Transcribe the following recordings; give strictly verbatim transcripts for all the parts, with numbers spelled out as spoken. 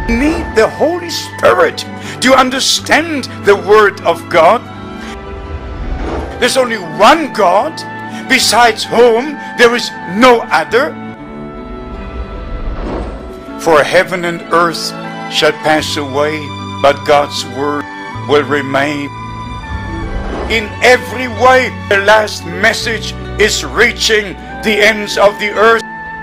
need the Holy Spirit to understand the Word of God. There's only one God, besides whom there is no other. For heaven and earth shall pass away, but God's Word will remain. In every way, the last message is reaching the ends of the earth.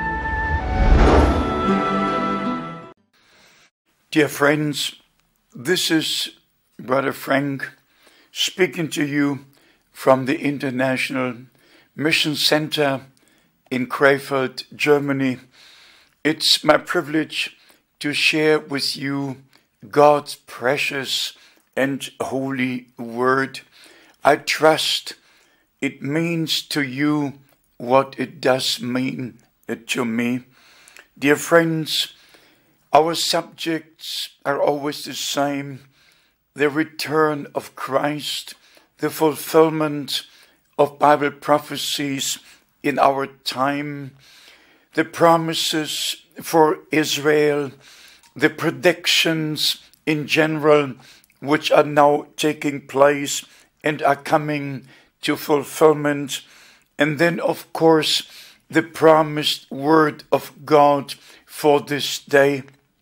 Dear friends, this is Brother Frank speaking to you from the International Mission Center in Krefeld, Germany. It's my privilege to share with you God's precious and holy word. I trust it means to you what it does mean to me. Dear friends, our subjects are always the same: the return of Christ, the fulfillment of Bible prophecies in our time, the promises for Israel, the predictions in general which are now taking place and are coming to fulfillment, and then of course the promised word of God for this day.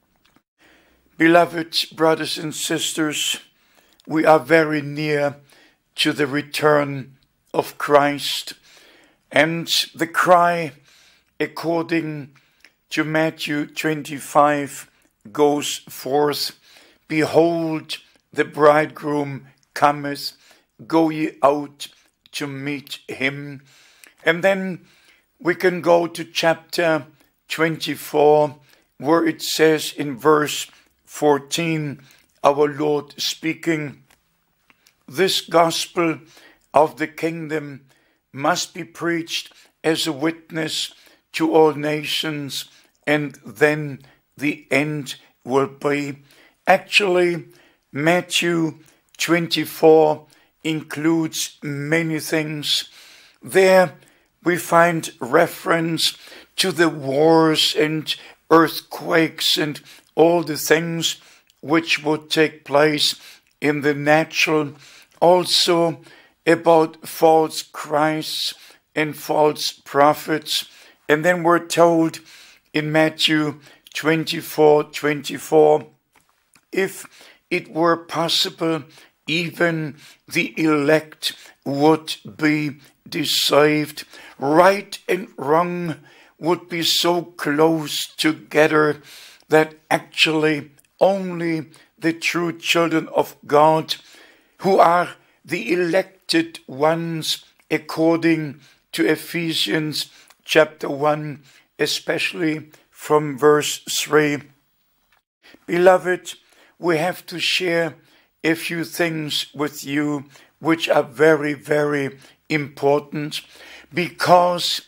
Beloved brothers and sisters, we are very near to the return of Christ, and the cry according to Matthew twenty-five goes forth: Behold, the bridegroom cometh, go ye out to meet him. And then we can go to chapter twenty-four, where it says in verse fourteen, our Lord speaking, this gospel of the kingdom must be preached as a witness to all nations, and then the end will be. Actually, Matthew twenty-four includes many things. There we find reference to the wars and earthquakes and all the things which would take place in the natural, also about false Christs and false prophets. And then we're told in Matthew twenty-four twenty-four, if it were possible, even the elect would be deceived. Right and wrong would be so close together that actually only the true children of God, who are the elected ones according to Ephesians chapter one, especially from verse three. Beloved, we have to share a few things with you which are very, very important, because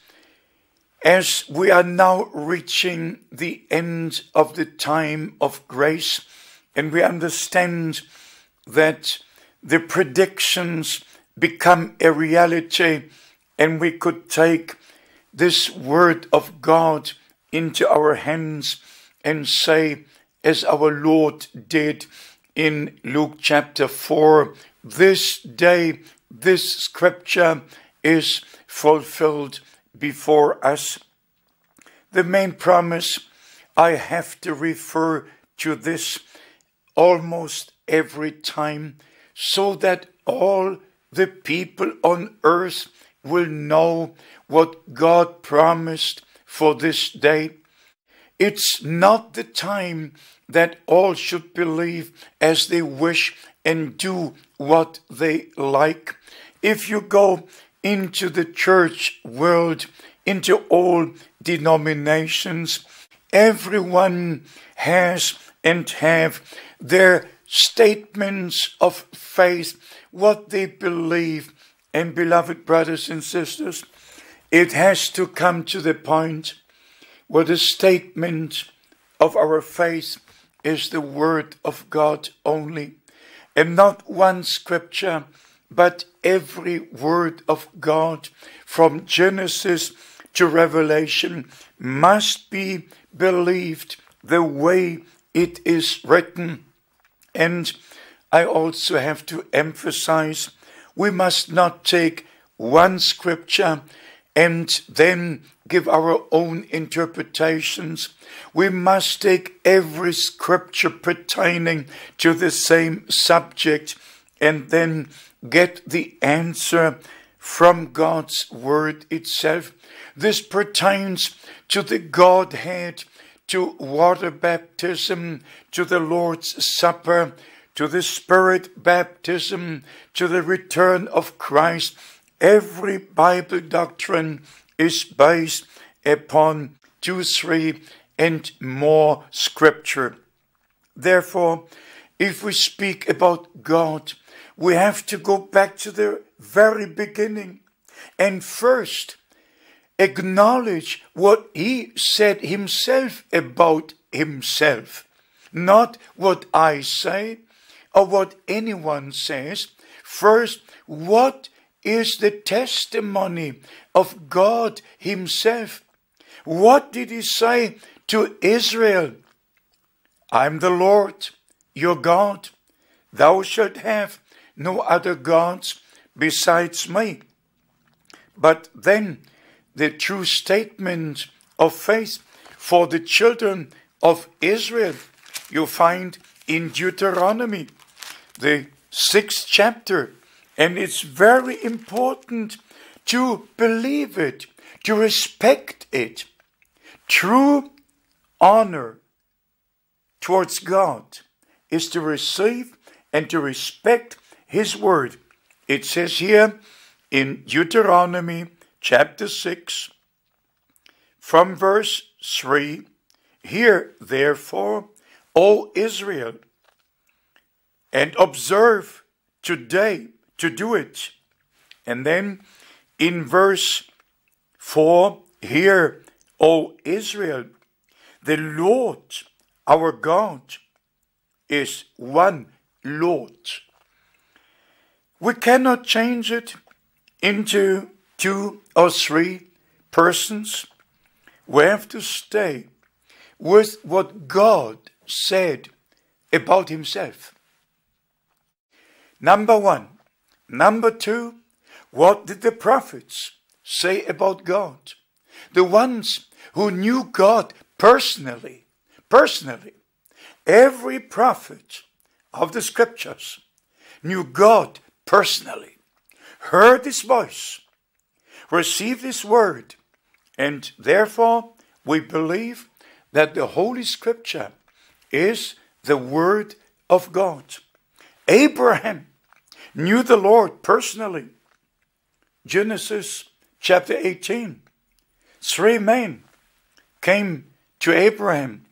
as we are now reaching the end of the time of grace, and we understand that the predictions become a reality, and we could take this word of God into our hands and say, as our Lord did in Luke chapter four, this day, this scripture is fulfilled before us. The main promise, I have to refer to this almost every time, so that all the people on earth will know what God promised for this day. It's not the time that all should believe as they wish and do what they like. If you go into the church world, into all denominations, everyone has and have their statements of faith, what they believe. And beloved brothers and sisters, it has to come to the point where the statement of our faith is the word of God only, and not one scripture, but every word of God from Genesis to Revelation must be believed the way it is written. And I also have to emphasize, we must not take one scripture and then give our own interpretations. We must take every scripture pertaining to the same subject and then get the answer from God's word itself. This pertains to the Godhead, to water baptism, to the Lord's Supper, to the Spirit baptism, to the return of Christ. Every Bible doctrine is based upon two, three, and more scripture. Therefore, if we speak about God, we have to go back to the very beginning and first acknowledge what he said himself about himself, not what I say or what anyone says. First, what is the testimony of God himself? What did he say to Israel? I'm the Lord, your God. Thou shalt have no other gods besides me. But then the true statement of faith for the children of Israel you find in Deuteronomy, the sixth chapter. And it's very important to believe it, to respect it. True honor towards God is to receive and to respect his word. It says here in Deuteronomy chapter six, from verse three, hear therefore, O Israel, and observe today to do it. And then in verse four, hear, O Israel, the Lord our God is one Lord. We cannot change it into two or three persons. We have to stay with what God said about himself. Number one. Number two, what did the prophets say about God? The ones who knew God personally, personally. Every prophet of the scriptures knew God personally, heard his voice, received his word, and therefore we believe that the Holy Scripture is the word of God. Abraham knew the Lord personally. Genesis chapter eighteen. Three men came to Abraham.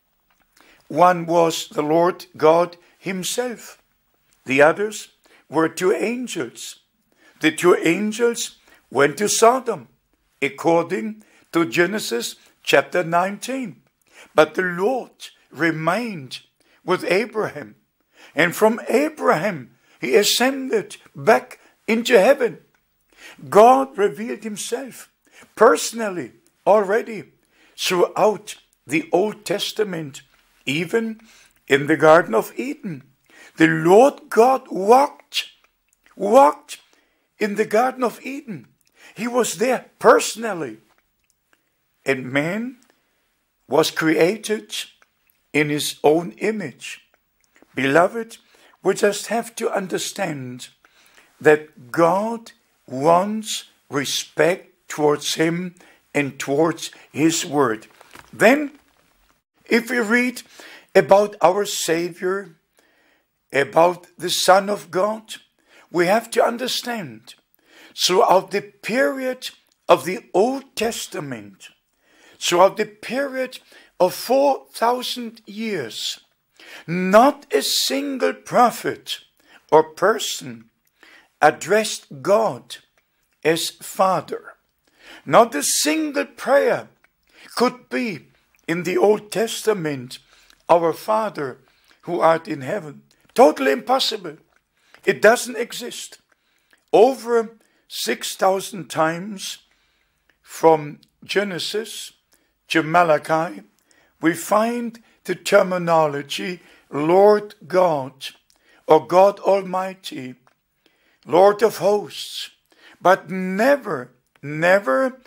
One was the Lord God himself. The others were two angels. The two angels went to Sodom, according to Genesis chapter nineteen. But the Lord remained with Abraham. And from Abraham, he ascended back into heaven. God revealed himself personally already throughout the Old Testament, even in the Garden of Eden. The Lord God walked, walked in the Garden of Eden. He was there personally. And man was created in his own image. Beloved, we just have to understand that God wants respect towards him and towards his word. Then, if we read about our Savior, about the Son of God, we have to understand throughout the period of the Old Testament, throughout the period of four thousand years, not a single prophet or person addressed God as Father. Not a single prayer could be in the Old Testament, our Father who art in heaven. Totally impossible. It doesn't exist. Over six thousand times from Genesis to Malachi, we find the terminology Lord God or God Almighty, Lord of hosts, but never, never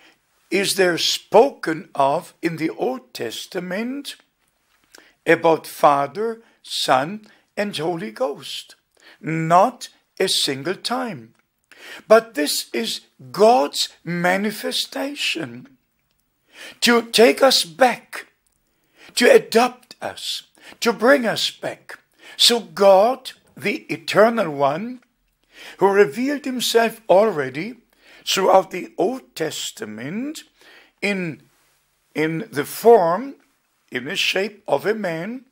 is there spoken of in the Old Testament about Father, Son, and Holy Ghost. Not a single time. But this is God's manifestation to take us back, to adopt us, to bring us back. So God, the Eternal One, who revealed himself already throughout the Old Testament in, in the form, in the shape of a man,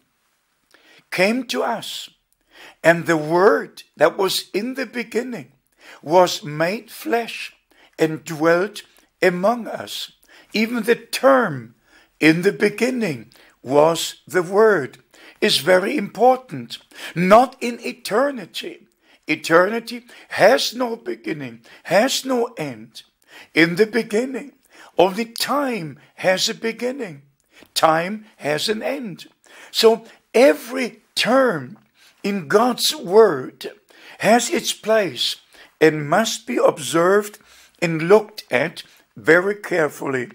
came to us. And the Word that was in the beginning was made flesh and dwelt among us. Even the term in the beginning was the Word is very important. Not in eternity. Eternity has no beginning, has no end. In the beginning, only time has a beginning. Time has an end. So every term in God's Word has its place and must be observed and looked at very carefully.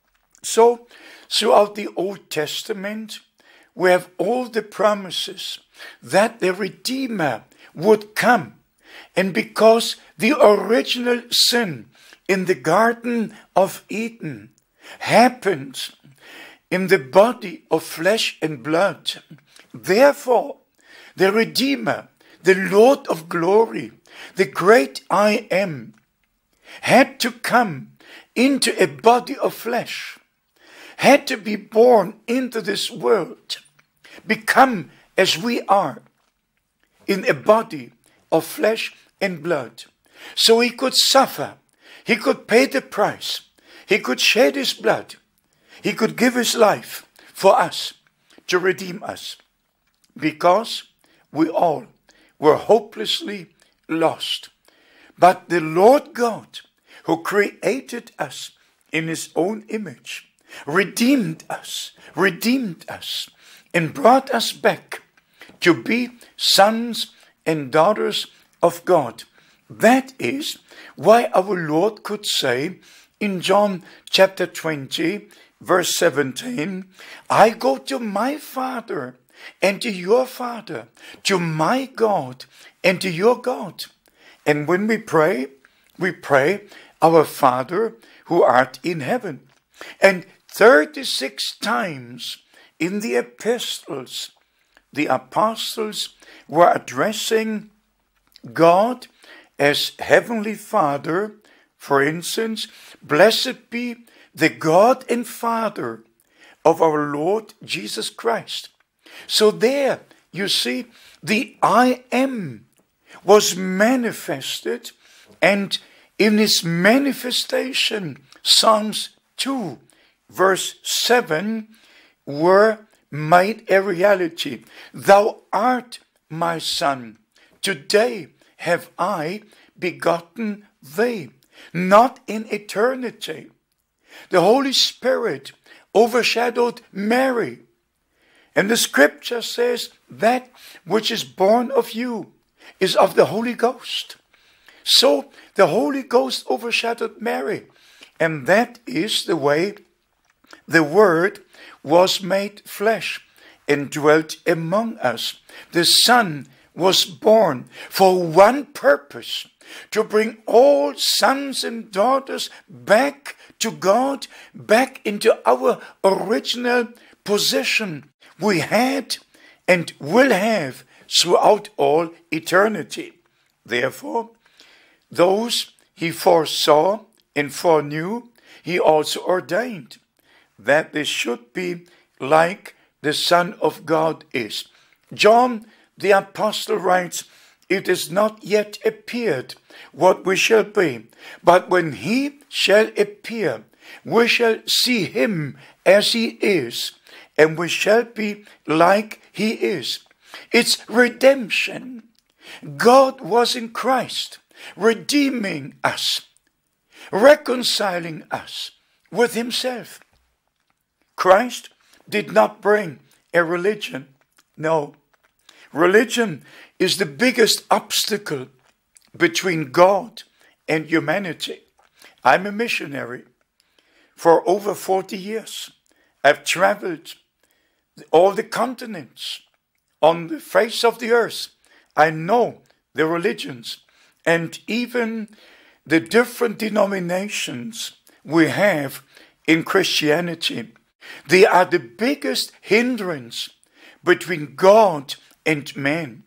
So, throughout the Old Testament, we have all the promises that the Redeemer would come. And because the original sin in the Garden of Eden happened in the body of flesh and blood, therefore, the Redeemer, the Lord of glory, the great I Am, had to come into a body of flesh, had to be born into this world, become as we are, in a body of flesh and blood. So he could suffer, he could pay the price, he could shed his blood, he could give his life for us, to redeem us, because we all were hopelessly lost. But the Lord God, who created us in his own image, redeemed us, redeemed us, and brought us back to be sons and daughters of God. That is why our Lord could say in John chapter twenty, verse seventeen, I go to my Father and to your Father, to my God and to your God. And when we pray, we pray, our Father who art in heaven. And thirty-six times in the epistles, the apostles were addressing God as Heavenly Father. For instance, blessed be the God and Father of our Lord Jesus Christ. So there, you see, the I Am was manifested, and in its manifestation, Psalms two, verse seven, were made a reality. Thou art my Son, today have I begotten thee. Not in eternity. The Holy Spirit overshadowed Mary. And the scripture says that which is born of you is of the Holy Ghost. So the Holy Ghost overshadowed Mary. And that is the way the Word was made flesh and dwelt among us. The Son was born for one purpose, to bring all sons and daughters back to God, back into our original position we had and will have throughout all eternity. Therefore, those he foresaw and foreknew, he also ordained that they should be like the Son of God is. John the Apostle writes, it is not yet appeared what we shall be, but when he shall appear, we shall see him as he is, and we shall be like he is. It's redemption. God was in Christ, redeeming us, reconciling us with himself. Christ did not bring a religion. No. Religion is the biggest obstacle between God and humanity. I'm a missionary for over forty years. I've traveled all the continents on the face of the earth. I know the religions and even the different denominations we have in Christianity. They are the biggest hindrance between God and man.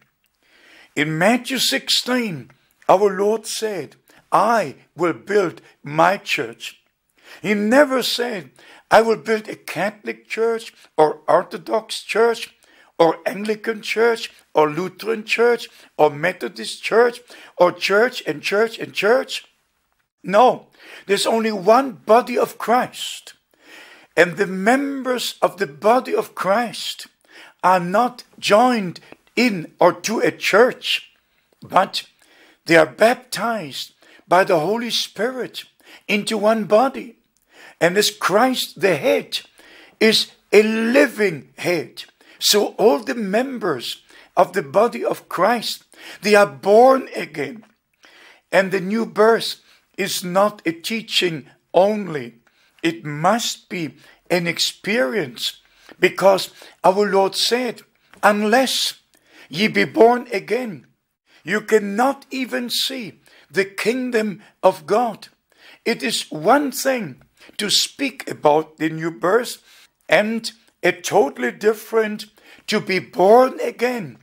In Matthew sixteen, our Lord said, I will build my church. He never said, I will build a Catholic church or Orthodox church or Anglican church or Lutheran church or Methodist church or church and church and church. No, there's only one body of Christ. And the members of the body of Christ are not joined in or to a church, but they are baptized by the Holy Spirit into one body. And as Christ the head is a living head, so all the members of the body of Christ, they are born again. And the new birth is not a teaching only. It must be an experience, because our Lord said, unless ye be born again, you cannot even see the kingdom of God. It is one thing to speak about the new birth and a totally different to be born again.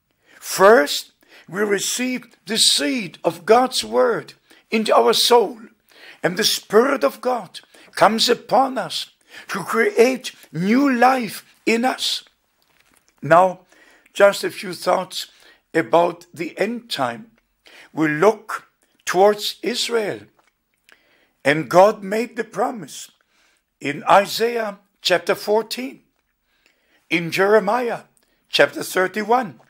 First, we receive the seed of God's word into our soul, and the Spirit of God comes upon us to create new life in us. Now, just a few thoughts about the end time. We look towards Israel, and God made the promise in Isaiah chapter fourteen, in Jeremiah chapter thirty-one,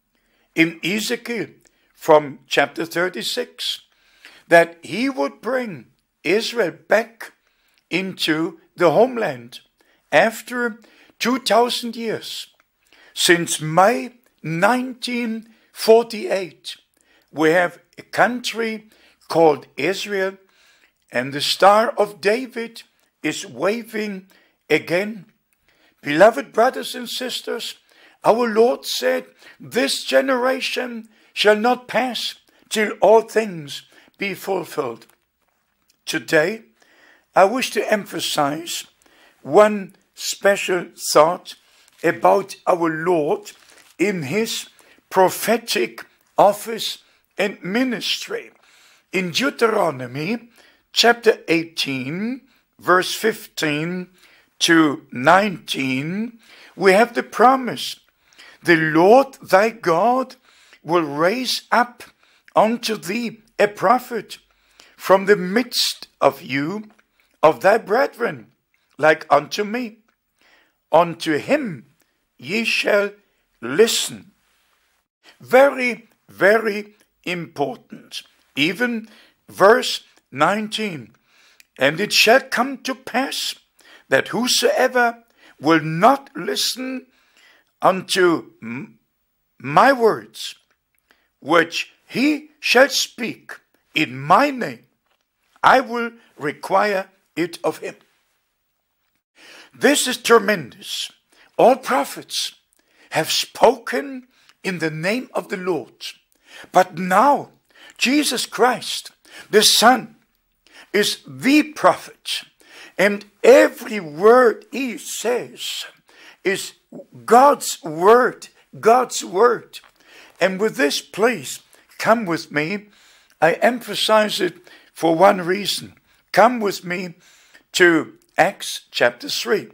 in Ezekiel from chapter thirty-six, that he would bring Israel back into the homeland after two thousand years. Since May nineteen forty-eight, we have a country called Israel, and the Star of David is waving again. Beloved brothers and sisters, our Lord said, this generation shall not pass till all things be fulfilled. Today, I wish to emphasize one special thought about our Lord in his prophetic office and ministry. In Deuteronomy chapter eighteen, verse fifteen to nineteen, we have the promise, the Lord thy God will raise up unto thee a prophet from the midst of you, of thy brethren, like unto me. Unto him ye shall listen. Very, very important. Even verse nineteen. And it shall come to pass that whosoever will not listen unto m- my words, which he shall speak in my name, I will require it of him. This is tremendous. All prophets have spoken in the name of the Lord. But now, Jesus Christ, the Son, is the prophet. And every word he says is God's word, God's word. And with this, please, come with me. I emphasize it for one reason. Come with me to Acts chapter three.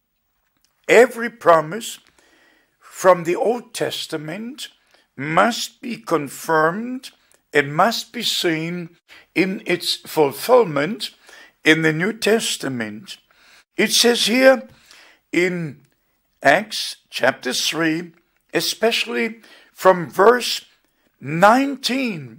Every promise from the Old Testament must be confirmed and must be seen in its fulfillment in the New Testament. It says here in Acts chapter three, especially from verse nineteen,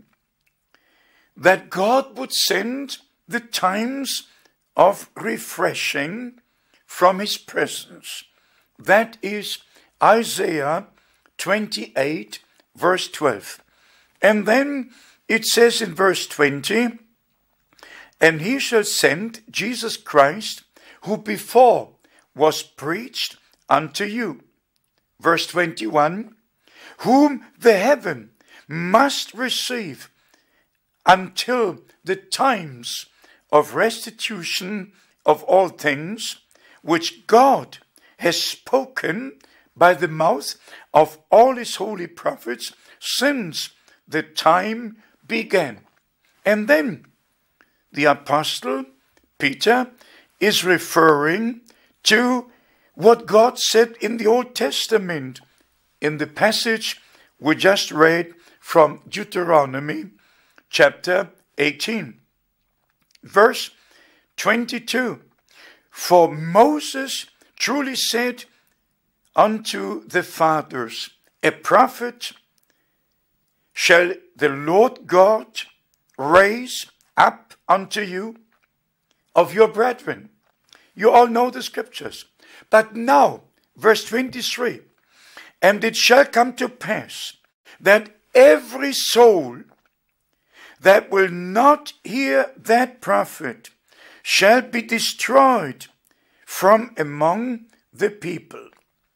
that God would send the times of refreshing from his presence. That is Isaiah twenty-eight, verse twelve. And then it says in verse twenty, and he shall send Jesus Christ, who before was preached unto you. Verse twenty-one, whom the heaven must receive until the times of restitution of all things, which God has spoken by the mouth of all his holy prophets since the time began. And then the apostle Peter is referring to what God said in the Old Testament in the passage we just read from Deuteronomy chapter eighteen, verse twenty-two. For Moses truly said unto the fathers, a prophet shall the Lord God raise up unto you of your brethren. You all know the scriptures. But now, verse twenty-three, and it shall come to pass that every soul that will not hear that prophet shall be destroyed from among the people.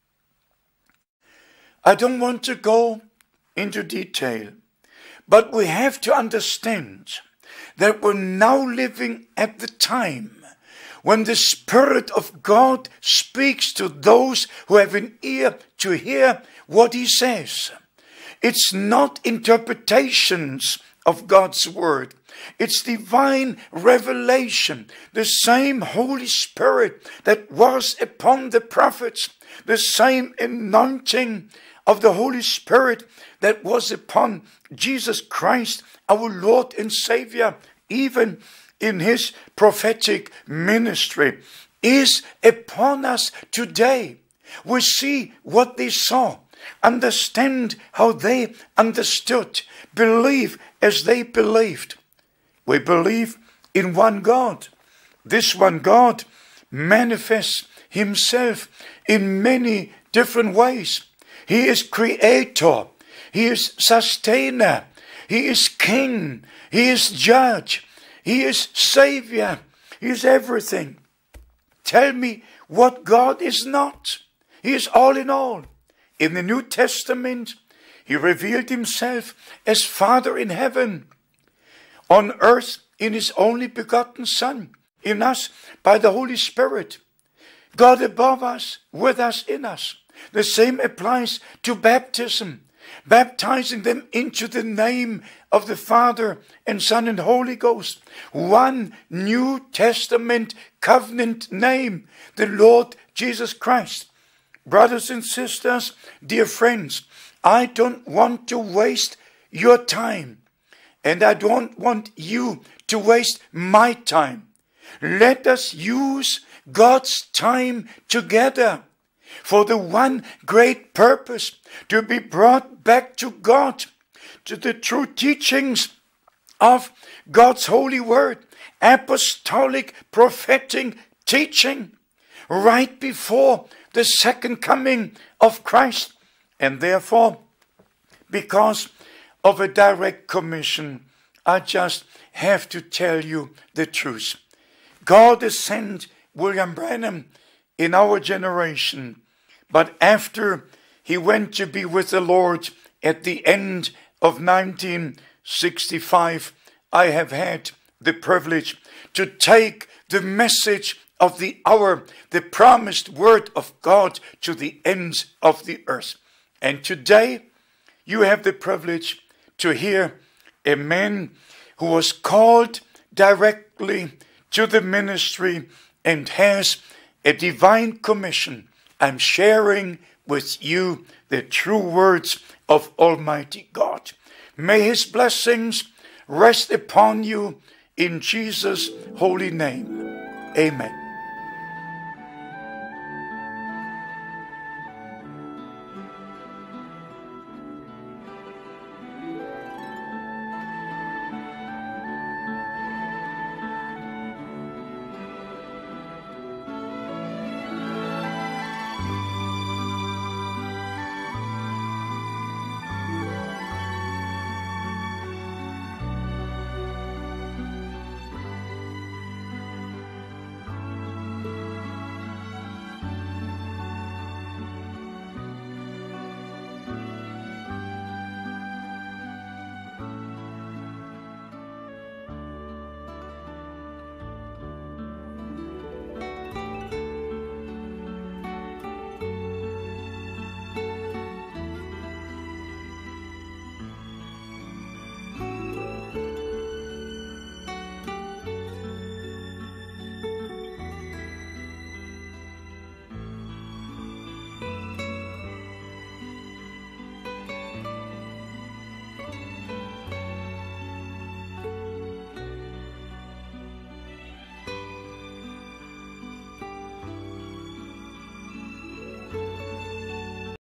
I don't want to go into detail, but we have to understand that we're now living at the time when the Spirit of God speaks to those who have an ear to hear what he says. It's not interpretations of God's word. It's divine revelation. The same Holy Spirit that was upon the prophets, the same anointing of the Holy Spirit that was upon Jesus Christ, our Lord and Savior, even in his prophetic ministry, is upon us today. We see what they saw, understand how they understood, believe as they believed. We believe in one God. This one God manifests himself in many different ways. He is creator. He is sustainer. He is king. He is judge. He is savior. He is everything. Tell me what God is not. He is all in all. In the New Testament, he revealed himself as Father in heaven, on earth in his only begotten Son, in us by the Holy Spirit. God above us, with us, in us. The same applies to baptism, baptizing them into the name of the Father and Son and Holy Ghost. One New Testament covenant name, the Lord Jesus Christ. Brothers and sisters, dear friends, I don't want to waste your time, and I don't want you to waste my time. Let us use God's time together for the one great purpose, to be brought back to God, to the true teachings of God's holy word, apostolic, prophetic teaching, right before the second coming of Christ. And therefore, because of a direct commission, I just have to tell you the truth. God has sent William Branham in our generation, but after he went to be with the Lord at the end of nineteen sixty-five, I have had the privilege to take the message of the hour, the promised word of God, to the ends of the earth. And today, you have the privilege to hear a man who was called directly to the ministry and has a divine commission. I'm sharing with you the true words of Almighty God. May his blessings rest upon you in Jesus' holy name. Amen.